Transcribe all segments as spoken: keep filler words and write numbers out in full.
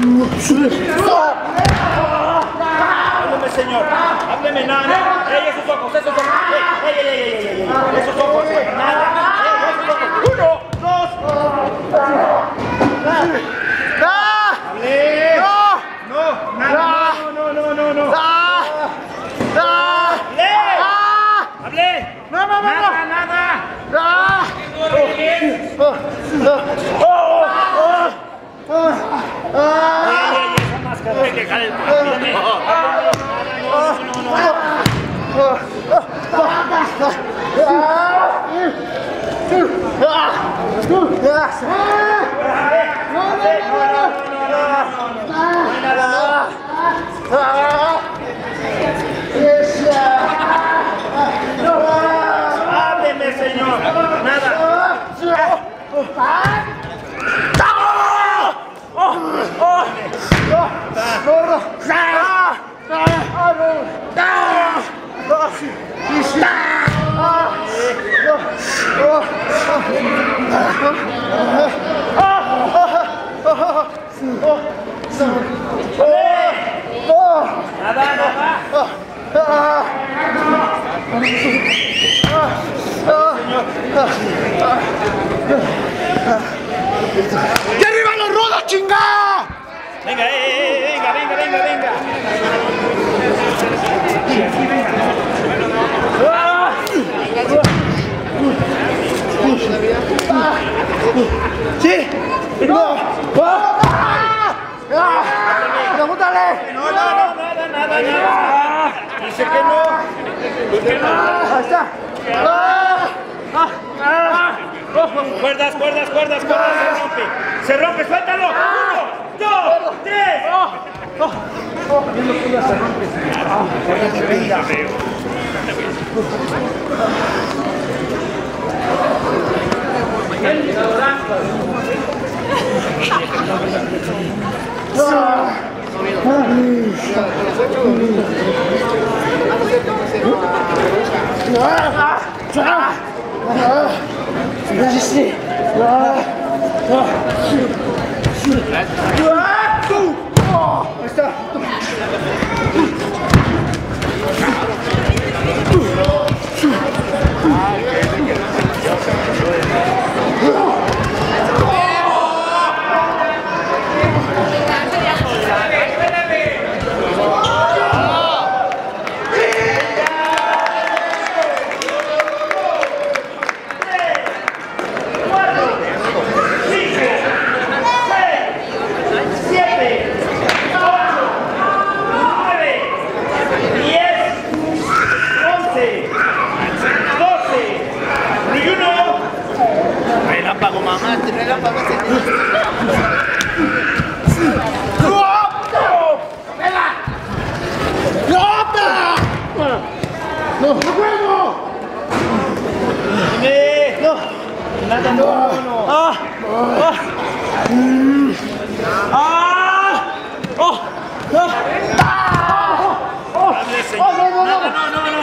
Hábleme, señor. Hábleme, nada. Ey, esos ojos, esos ojos. Ey, ey, ey, ey, ey, ey. Esos ojos. Nada. Ey, esos ojos. Uno, dos. Hable. No. No, nada. No, no, no, no, no. Hable. Hable. No, no, no, nada, no. Nada, nada. Ey, ey, esa máscara hay que dejar el miedo. No, no, no, no. Hábleme, señor. Nada. Nada, nada. ¡Y arriba los rudos, chingada! Venga, eh, eh, venga, venga, venga, venga. ¡Sí! ¡No! ¡Pregúntale! No, no, no, nada, nada, nada. Dice que no. Que no. Ahí está. Cuerdas, cuerdas, cuerdas, cuerdas, se rompe. Se rompe, suéltalo. Uno, dos, tres. Ahí está. Relámpago, mamá, relámpago. ¡No! ¡No juego! Dime. No. Nada, no, no. Ah. Ah. Mm. Ah. Oh. Ah. Hable, señor. No, no, no, no, no, no.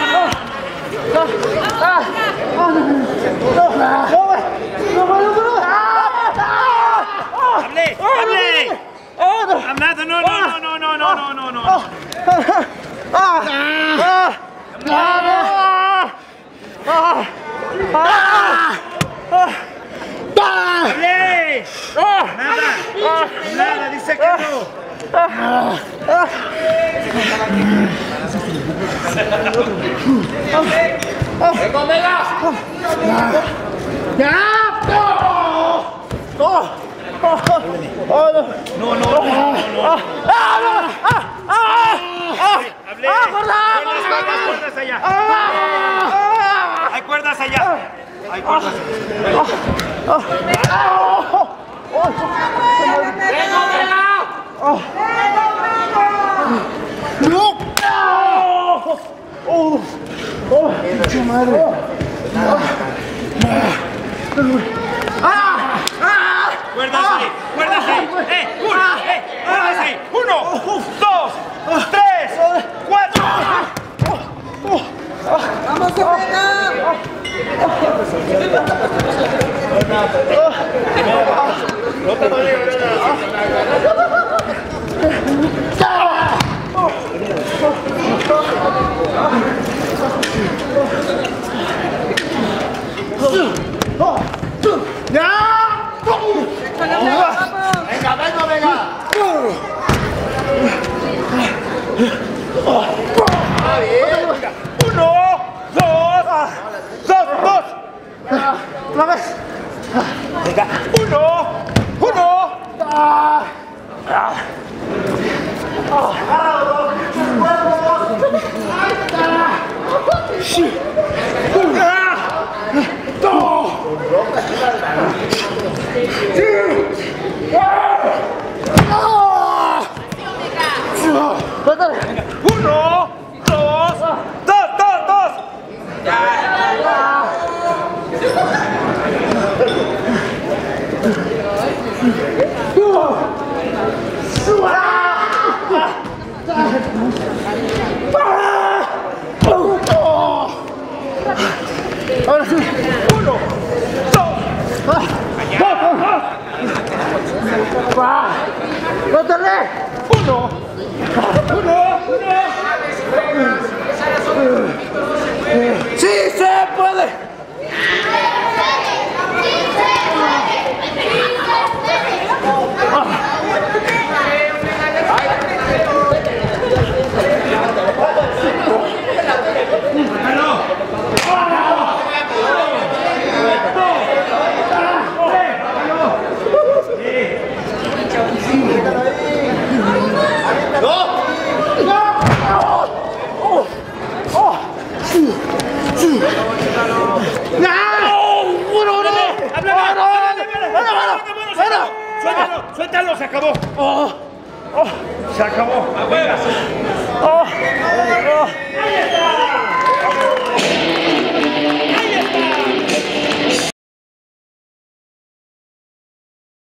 Hable, hable. Nada, no, no, no, no, no, no, no, no. ¡Hable! Nada, nada, dice que no. ¡Ya! ¡No! No, no, no, no, no. Hable. Cuerdas allá. Hay cuerdas allá. Hay cuerdas allá. ¡No! ¡Oh! ¡Oh! ¡Pinche madre! Cuerdas ahí, cuerdas ahí. ¡Eh! ¡Uno! ¡Eh! ¡Cuerdas ahí! ¡Uno! ¡Dos! ¡Tres! ¡Cuatro! ¡Vamos, Serena! No te ¡Ya! Venga, venga, venga. Uno, dos, dos, dos. ¡Otra vez! Venga, uno, uno. ¡Ah! Uno, dos, dos, dos, dos. Ahora sí. Uno, dos. ¡Rótale! Uno, uno, uno. ¡Sí se puede! Suéltalo, suéltalo, se acabó. Oh, oh, se acabó. Venga.